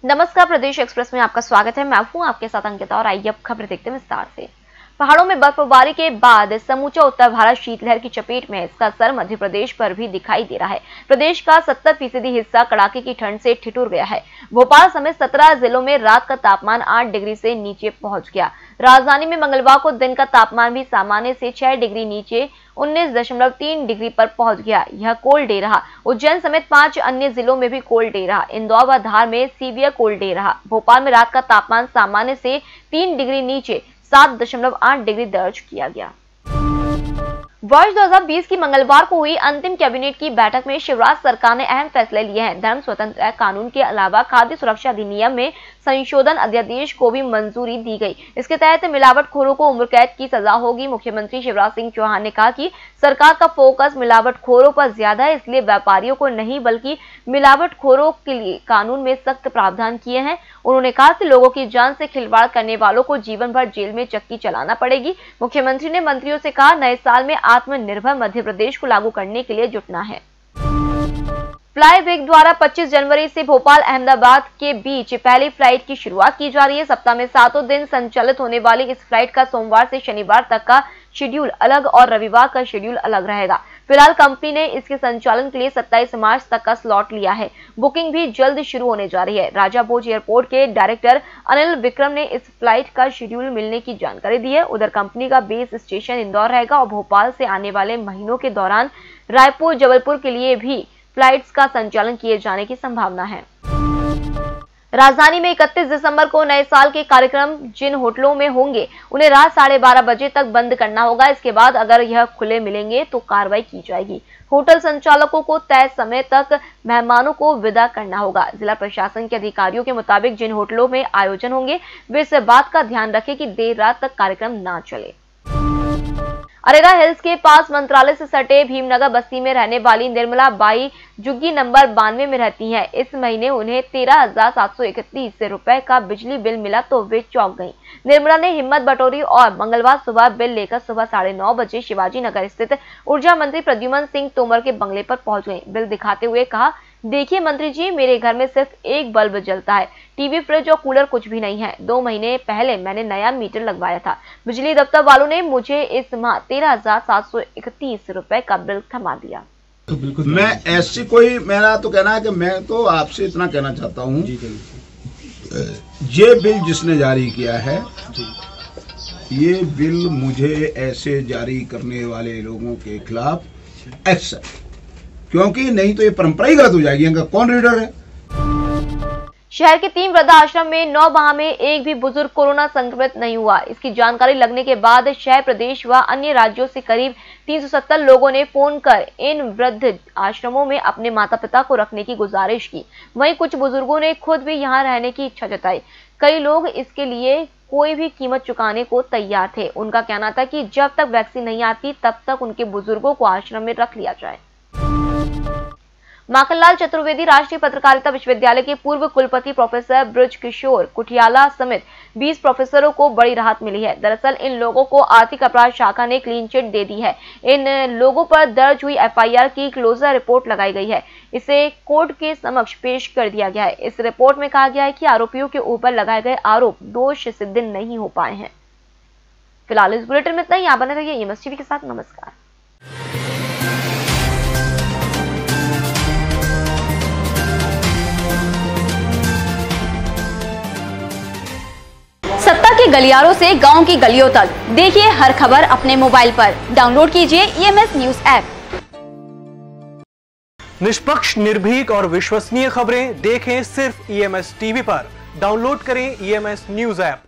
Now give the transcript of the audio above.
नमस्कार, प्रदेश एक्सप्रेस में आपका स्वागत है। मैं हूं आपके साथ अंकिता और आइए अब खबर देखते हैं विस्तार से। पहाड़ों में बर्फबारी के बाद समूचा उत्तर भारत शीतलहर की चपेट में है। इसका असर मध्य प्रदेश पर भी दिखाई दे रहा है। प्रदेश का 70% हिस्सा कड़ाके की ठंड से ठिठुर गया है। भोपाल समेत 17 जिलों में रात का तापमान 8 डिग्री से नीचे पहुंच गया। राजधानी में मंगलवार को दिन का तापमान भी सामान्य से 6 डिग्री नीचे 19.3 डिग्री पर पहुंच गया। यह कोल्ड डे रहा। उज्जैन समेत 5 अन्य जिलों में भी कोल्ड डे रहा। इंदौर व धार में सीवियर कोल्ड डे रहा। भोपाल में रात का तापमान सामान्य से 3 डिग्री नीचे 7.8 डिग्री दर्ज किया गया। वर्ष 2020 की मंगलवार को हुई अंतिम कैबिनेट की बैठक में शिवराज सरकार ने अहम फैसले लिए हैं। धर्म स्वतंत्रता कानून के अलावा खाद्य सुरक्षा अधिनियम में संशोधन अध्यादेश को भी मंजूरी दी गई। इसके तहत मिलावटखोरों को उम्र कैद की सजा होगी। मुख्यमंत्री शिवराज सिंह चौहान ने कहा कि सरकार का फोकस मिलावटखोरों पर ज्यादा है, इसलिए व्यापारियों को नहीं बल्कि मिलावटखोरों के लिए कानून में सख्त प्रावधान किए हैं। उन्होंने कहा कि लोगों की जान से खिलवाड़ करने वालों को जीवन भर जेल में चक्की चलाना पड़ेगी। मुख्यमंत्री ने मंत्रियों से कहा, नए साल में आत्मनिर्भर मध्य प्रदेश को लागू करने के लिए जुटना है। फ्लाई वेग द्वारा 25 जनवरी से भोपाल अहमदाबाद के बीच पहली फ्लाइट की शुरुआत की जा रही है। सप्ताह में 7 दिन संचालित होने वाली इस फ्लाइट का सोमवार से शनिवार तक का शेड्यूल अलग और रविवार का शेड्यूल अलग रहेगा। फिलहाल कंपनी ने इसके संचालन के लिए 27 मार्च तक का स्लॉट लिया है। बुकिंग भी जल्द शुरू होने जा रही है। राजा भोज एयरपोर्ट के डायरेक्टर अनिल विक्रम ने इस फ्लाइट का शेड्यूल मिलने की जानकारी दी है। उधर कंपनी का बेस स्टेशन इंदौर रहेगा और भोपाल से आने वाले महीनों के दौरान रायपुर, जबलपुर के लिए भी फ्लाइट्स का संचालन किए जाने की संभावना है। राजधानी में 31 दिसंबर को नए साल के कार्यक्रम जिन होटलों में होंगे उन्हें रात 12:30 बजे तक बंद करना होगा। इसके बाद अगर यह खुले मिलेंगे तो कार्रवाई की जाएगी। होटल संचालकों को तय समय तक मेहमानों को विदा करना होगा। जिला प्रशासन के अधिकारियों के मुताबिक जिन होटलों में आयोजन होंगे वे इस बात का ध्यान रखें कि देर रात तक कार्यक्रम ना चले। अरेरा हिल्स के पास मंत्रालय से सटे भीमनगर बस्ती में रहने वाली निर्मला बाई जुग्गी नंबर 92 में रहती हैं। इस महीने उन्हें 13,731 रुपए का बिजली बिल मिला तो वे चौंक गईं। निर्मला ने हिम्मत बटोरी और मंगलवार सुबह बिल लेकर सुबह 9:30 बजे शिवाजी नगर स्थित ऊर्जा मंत्री प्रद्युमन सिंह तोमर के बंगले पर पहुंच गईं। बिल दिखाते हुए कहा, देखिए मंत्री जी, मेरे घर में सिर्फ एक बल्ब जलता है, टीवी, फ्रिज और कूलर कुछ भी नहीं है। 2 महीने पहले मैंने नया मीटर लगवाया था। बिजली दफ्तर वालों ने मुझे इस माह 13,731 रुपए का बिल थमा दिया। तो मैं ऐसी कोई, मेरा तो कहना है कि मैं तो आपसे इतना कहना चाहता हूँ, ये बिल जिसने जारी किया है, ये बिल मुझे ऐसे जारी करने वाले लोगों के खिलाफ एक्शन, क्योंकि नहीं तो ये परंपरा ही गलत हो जाएगी। इनका कौन रीडर है? शहर के 3 वृद्धाश्रम में 9 माह में एक भी बुजुर्ग कोरोना संक्रमित नहीं हुआ। इसकी जानकारी लगने के बाद शहर, प्रदेश व अन्य राज्यों से करीब 370 लोगों ने फोन कर इन वृद्ध आश्रमों में अपने माता पिता को रखने की गुजारिश की। वहीं कुछ बुजुर्गों ने खुद भी यहां रहने की इच्छा जताई। कई लोग इसके लिए कोई भी कीमत चुकाने को तैयार थे। उनका कहना था कि जब तक वैक्सीन नहीं आती तब तक उनके बुजुर्गों को आश्रम में रख लिया जाए। माखनलाल चतुर्वेदी राष्ट्रीय पत्रकारिता विश्वविद्यालय के पूर्व कुलपति प्रोफेसर ब्रज किशोर कुटियाला समेत 20 प्रोफेसरों को बड़ी राहत मिली है। दरअसल इन लोगों को आर्थिक अपराध शाखा ने क्लीन चिट दे दी है। इन लोगों पर दर्ज हुई FIR की क्लोजर रिपोर्ट लगाई गई है। इसे कोर्ट के समक्ष पेश कर दिया गया है। इस रिपोर्ट में कहा गया है कि आरोपियों के ऊपर लगाए गए आरोप दोष सिद्ध नहीं हो पाए हैं। फिलहाल इस बुलेटिन में इतना ही। आप बने रहिए EMS टीवी के साथ। नमस्कार। सत्ता के गलियारों से गांव की गलियों तक देखिए हर खबर अपने मोबाइल पर। डाउनलोड कीजिए EMS न्यूज ऐप। निष्पक्ष, निर्भीक और विश्वसनीय खबरें देखें सिर्फ EMS टीवी पर। डाउनलोड करें EMS न्यूज ऐप।